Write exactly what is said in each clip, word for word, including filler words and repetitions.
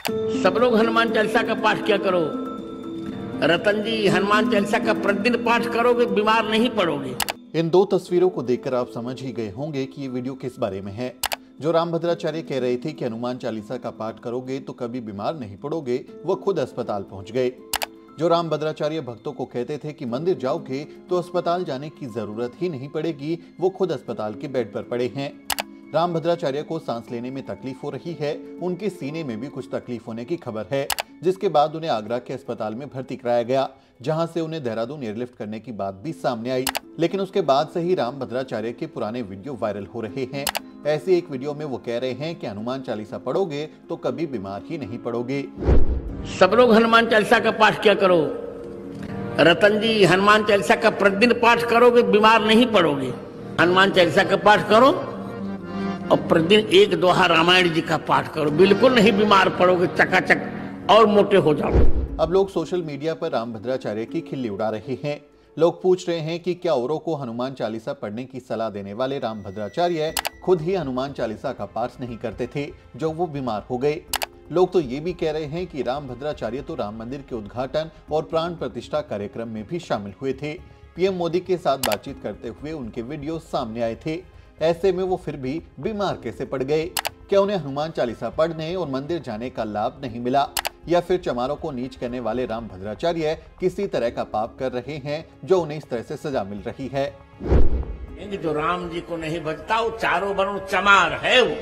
सब लोग हनुमान चालीसा का पाठ क्या करो। रतन जी, हनुमान चालीसा का प्रतिदिन पाठ करोगे बीमार नहीं पड़ोगे। इन दो तस्वीरों को देखकर आप समझ ही गए होंगे कि ये वीडियो किस बारे में है। जो रामभद्राचार्य कह रहे थे कि हनुमान चालीसा का पाठ करोगे तो कभी बीमार नहीं पड़ोगे, वो खुद अस्पताल पहुंच गए। जो रामभद्राचार्य भक्तों को कहते थे कि मंदिर जाओगे तो अस्पताल जाने की जरूरत ही नहीं पड़ेगी, वो खुद अस्पताल के बेड पर पड़े हैं। रामभद्राचार्य को सांस लेने में तकलीफ हो रही है, उनके सीने में भी कुछ तकलीफ होने की खबर है, जिसके बाद उन्हें आगरा के अस्पताल में भर्ती कराया गया, जहां से उन्हें देहरादून एयरलिफ्ट करने की बात भी सामने आई। लेकिन उसके बाद से ही रामभद्राचार्य के पुराने वीडियो वायरल हो रहे हैं। ऐसे एक वीडियो में वो कह रहे हैं कि हनुमान चालीसा पढ़ोगे तो कभी बीमार ही नहीं पड़ोगे। सब लोग हनुमान चालीसा का पाठ क्या करो। रतन जी, हनुमान चालीसा का प्रतिदिन पाठ करोगे बीमार नहीं पड़ोगे। हनुमान चालीसा का पाठ करो और प्रतिदिन एक दोहा रामायण जी का पाठ करो, बिल्कुल नहीं बीमार पड़ोगे, चकाचक और मोटे हो जाओगे। अब लोग सोशल मीडिया पर रामभद्राचार्य की खिल्ली उड़ा रहे हैं। लोग पूछ रहे हैं कि क्या औरों को हनुमान चालीसा पढ़ने की सलाह देने वाले रामभद्राचार्य खुद ही हनुमान चालीसा का पाठ नहीं करते थे जो वो बीमार हो गए। लोग तो ये भी कह रहे हैं कि रामभद्राचार्य तो राम मंदिर के उद्घाटन और प्राण प्रतिष्ठा कार्यक्रम में भी शामिल हुए थे। पीएम मोदी के साथ बातचीत करते हुए उनके वीडियो सामने आए थे। ऐसे में वो फिर भी बीमार कैसे पड़ गए? क्या उन्हें हनुमान चालीसा पढ़ने और मंदिर जाने का लाभ नहीं मिला, या फिर चमारों को नीच करने वाले रामभद्राचार्य किसी तरह का पाप कर रहे हैं जो उन्हें इस तरह से सजा मिल रही है? जो राम जी को नहीं भजता वो चारों वर्ण चमार है। वो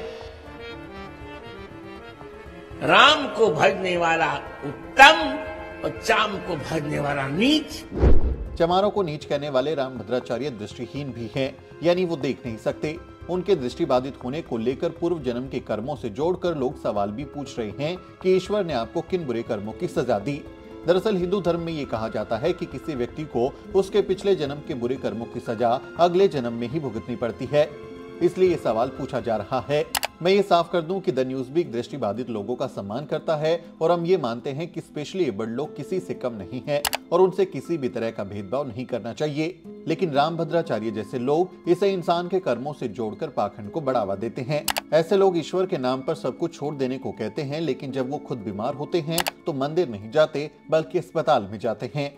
राम को भजने वाला उत्तम और चाम को भजने वाला नीच। चमारों को नीच कहने वाले रामभद्राचार्य दृष्टिहीन भी हैं, यानी वो देख नहीं सकते। उनके दृष्टिबाधित होने को लेकर पूर्व जन्म के कर्मों से जोड़कर लोग सवाल भी पूछ रहे हैं कि ईश्वर ने आपको किन बुरे कर्मों की सजा दी। दरअसल हिंदू धर्म में ये कहा जाता है कि किसी व्यक्ति को उसके पिछले जन्म के बुरे कर्मों की सजा अगले जन्म में ही भुगतनी पड़ती है, इसलिए ये सवाल पूछा जा रहा है। मैं ये साफ कर दूं कि द न्यूज भी दृष्टिबाधित लोगों का सम्मान करता है और हम ये मानते हैं कि स्पेशली एबल्ड लोग किसी से कम नहीं हैं और उनसे किसी भी तरह का भेदभाव नहीं करना चाहिए। लेकिन रामभद्राचार्य जैसे लोग इसे इंसान के कर्मों से जोड़कर पाखंड को बढ़ावा देते हैं। ऐसे लोग ईश्वर के नाम पर सब कुछ छोड़ देने को कहते हैं, लेकिन जब वो खुद बीमार होते हैं तो मंदिर नहीं जाते बल्कि अस्पताल में जाते हैं।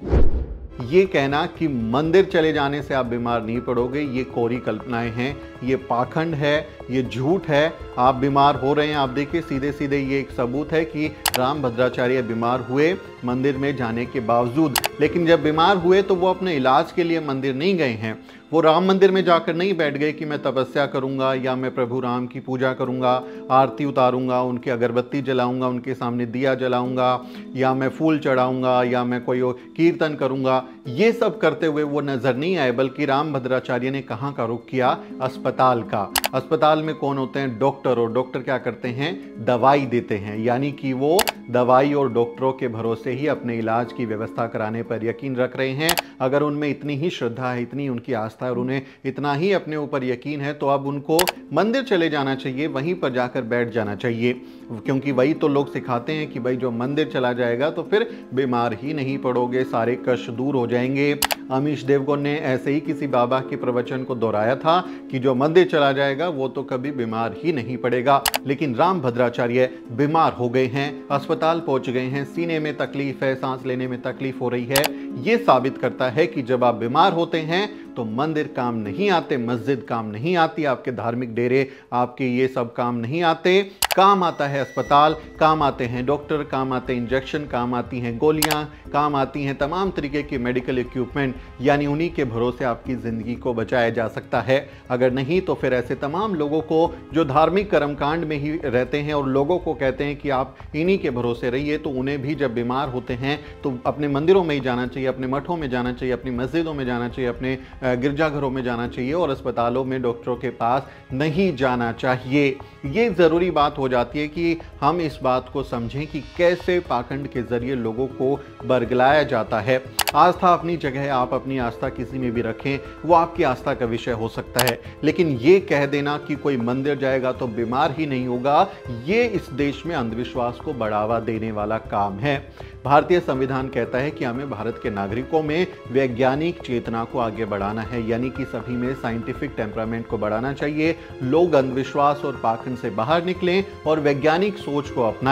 ये कहना कि मंदिर चले जाने से आप बीमार नहीं पड़ोगे, ये कोरी कल्पनाएं हैं, ये पाखंड है, ये झूठ है। आप बीमार हो रहे हैं, आप देखिए सीधे सीधे ये एक सबूत है कि रामभद्राचार्य बीमार हुए मंदिर में जाने के बावजूद, लेकिन जब बीमार हुए तो वो अपने इलाज के लिए मंदिर नहीं गए हैं। वो राम मंदिर में जाकर नहीं बैठ गए कि मैं तपस्या करूंगा या मैं प्रभु राम की पूजा करूंगा, आरती उतारूंगा, उनकी अगरबत्ती जलाऊंगा, उनके सामने दिया जलाऊंगा, या मैं फूल चढ़ाऊंगा, या मैं कोई कीर्तन करूंगा। ये सब करते हुए वो नजर नहीं आए, बल्कि रामभद्राचार्य ने कहाँ का रुख किया? अस्पताल का। अस्पताल में कौन होते हैं? डॉक्टर। और डॉक्टर क्या करते हैं? दवाई देते हैं, यानी कि वो दवाई और डॉक्टरों के भरोसे ही अपने इलाज की व्यवस्था कराने पर यकीन रख रहे हैं। अगर उनमें इतनी ही श्रद्धा है, इतनी उनकी आस्था है और उन्हें इतना ही अपने ऊपर यकीन है, तो अब उनको मंदिर चले जाना चाहिए, वहीं पर जाकर बैठ जाना चाहिए, क्योंकि वही तो लोग सिखाते हैं कि भाई जो मंदिर चला जाएगा तो फिर बीमार ही नहीं पड़ोगे, सारे कष्ट दूर हो जाएंगे। अमीश देवगन ने ऐसे ही किसी बाबा के प्रवचन को दोहराया था कि जो मंदिर चला जाएगा वो तो कभी बीमार ही नहीं पड़ेगा। लेकिन रामभद्राचार्य बीमार हो गए हैं, अस्पताल पहुंच गए हैं, सीने में तकलीफ है, सांस लेने में तकलीफ हो रही है। ये साबित करता है कि जब आप बीमार होते हैं तो मंदिर काम नहीं आते, मस्जिद काम नहीं आती, आपके धार्मिक डेरे, आपके ये सब काम नहीं आते। काम आता है अस्पताल, काम आते हैं डॉक्टर, काम आते हैं इंजेक्शन, काम आती हैं गोलियां, काम आती हैं तमाम तरीके की मेडिकल इक्विपमेंट, यानी उन्हीं के भरोसे आपकी ज़िंदगी को बचाया जा सकता है। अगर नहीं तो फिर ऐसे तमाम लोगों को जो धार्मिक कर्मकांड में ही रहते हैं और लोगों को कहते हैं कि आप इन्हीं के भरोसे रहिए, तो उन्हें भी जब बीमार होते हैं तो अपने मंदिरों में ही जाना चाहिए, अपने मठों में जाना चाहिए, अपनी मस्जिदों में जाना चाहिए, अपने गिरजाघरों में जाना चाहिए और अस्पतालों में डॉक्टरों के पास नहीं जाना चाहिए। ये ज़रूरी बात हो जाती है कि हम इस बात को समझें कि कैसे पाखंड के जरिए लोगों को बरगलाया जाता है। आस्था अपनी जगह है, आप अपनी आस्था किसी में भी रखें, वो आपकी आस्था का विषय हो सकता है, लेकिन ये कह देना कि कोई मंदिर जाएगा तो बीमार ही नहीं होगा, ये इस देश में अंधविश्वास को बढ़ावा देने वाला काम है। भारतीय संविधान कहता है कि हमें भारत के नागरिकों में वैज्ञानिक चेतना को आगे बढ़ाना है, यानी कि सभी में साइंटिफिक टेम्परामेंट को बढ़ाना चाहिए। लोग अंधविश्वास और पाखंड से बाहर निकलें और वैज्ञानिक सोच को अपनाएं।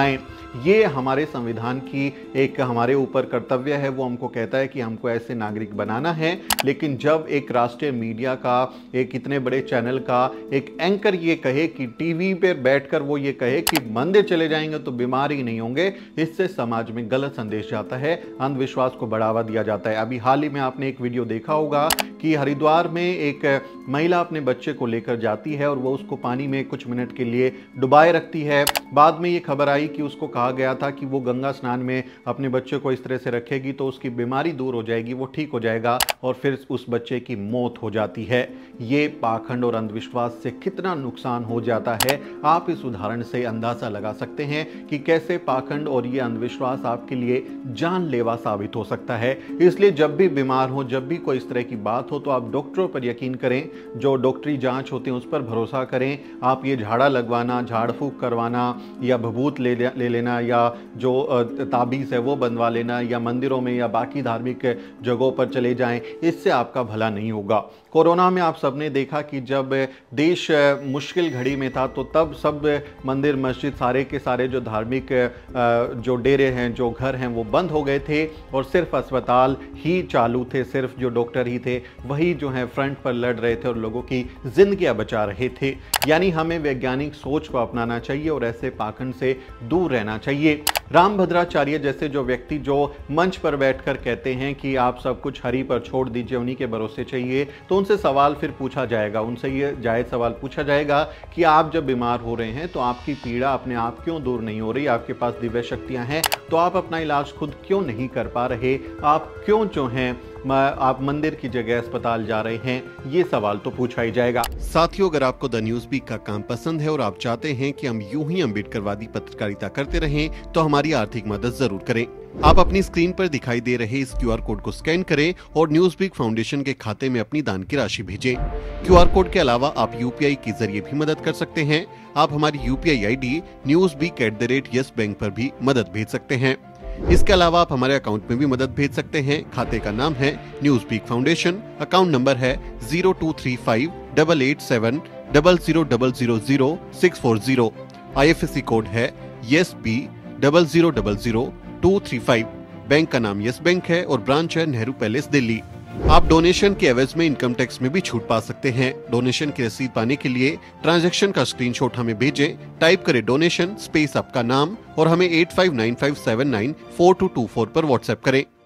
ये हमारे संविधान की एक हमारे ऊपर कर्तव्य है, वो हमको कहता है कि हमको ऐसे नागरिक बनाना है। लेकिन जब एक राष्ट्रीय मीडिया का, एक इतने बड़े चैनल का एक एंकर ये कहे कि टीवी पे बैठकर वो ये कहे कि मंदिर चले जाएंगे तो बीमार ही नहीं होंगे, इससे समाज में गलत संदेश जाता है, अंधविश्वास को बढ़ावा दिया जाता है। अभी हाल ही में आपने एक वीडियो देखा होगा कि हरिद्वार में एक महिला अपने बच्चे को लेकर जाती है और वो उसको पानी में कुछ मिनट के लिए डुबाए रखती है। बाद में ये खबर आई कि उसको कहा गया था कि वो गंगा स्नान में अपने बच्चे को इस तरह से रखेगी तो उसकी बीमारी दूर हो जाएगी, वो ठीक हो जाएगा, और फिर उस बच्चे की मौत हो जाती है। ये पाखंड और अंधविश्वास से कितना नुकसान हो जाता है, आप इस उदाहरण से अंदाजा लगा सकते हैं कि कैसे पाखंड और ये अंधविश्वास आपके लिए जानलेवा साबित हो सकता है। इसलिए जब भी बीमार हो, जब भी कोई इस तरह की बात हो, तो आप डॉक्टरों पर यकीन करें, जो डॉक्टरी जांच होते हैं उस पर भरोसा करें। आप ये झाड़ा लगवाना, झाड़ फूक करवाना या भभूत ले, ले लेना या जो ताबीज़ है वो बनवा लेना या मंदिरों में या बाकी धार्मिक जगहों पर चले जाएं, इससे आपका भला नहीं होगा। कोरोना में आप सबने देखा कि जब देश मुश्किल घड़ी में था तो तब सब मंदिर मस्जिद सारे के सारे जो धार्मिक जो डेरे हैं, जो घर हैं, वो बंद हो गए थे और सिर्फ अस्पताल ही चालू थे, सिर्फ जो डॉक्टर ही थे वही जो है फ्रंट पर लड़ रहे थे और लोगों की जिंदगियां बचा रहे थे। यानी हमें वैज्ञानिक सोच को अपनाना चाहिए और ऐसे पाखंड से दूर रहना चाहिए। रामभद्राचार्य जैसे जो व्यक्ति जो मंच पर बैठकर कहते हैं कि आप सब कुछ हरि पर छोड़ दीजिए, उन्हीं के भरोसे चाहिए, तो उनसे सवाल फिर पूछा जाएगा, उनसे ये जायज़ सवाल पूछा जाएगा कि आप जब बीमार हो रहे हैं तो आपकी पीड़ा अपने आप क्यों दूर नहीं हो रही? आपके पास दिव्य शक्तियां हैं तो आप अपना इलाज खुद क्यों नहीं कर पा रहे? आप क्यों जो हैं आप मंदिर की जगह अस्पताल जा रहे हैं? ये सवाल तो पूछा ही जाएगा। साथियों, अगर आपको द न्यूज वीक का काम पसंद है और आप चाहते हैं कि हम यूं ही अम्बेडकरवादी पत्रकारिता करते रहें, तो हमारी आर्थिक मदद जरूर करें। आप अपनी स्क्रीन पर दिखाई दे रहे इस क्यूआर कोड को स्कैन करें और न्यूज वीक फाउंडेशन के खाते में अपनी दान की राशि भेजें। क्यूआर कोड के अलावा आप यूपीआई के जरिए भी मदद कर सकते हैं। आप हमारी UPI ID News Week at the rate Yes Bank पर भी मदद भेज सकते हैं। इसके अलावा आप हमारे अकाउंट में भी मदद भेज सकते हैं। खाते का नाम है News Week Foundation, account number है zero two three five double eight seven double zero double zero zero six four zero. IFSC code है Yes B double zero double zero two three five. Bank का नाम yes bank है और branch है Nehru palace, Delhi. आप donation के एवज में इनकम टैक्स में भी छूट पा सकते हैं। डोनेशन की रसीद पाने के लिए ट्रांजैक्शन का स्क्रीनशॉट हमें भेजें। टाइप करें डोनेशन स्पेस आपका नाम और हमें eight five nine five seven nine four two two four पर व्हाट्सएप करें।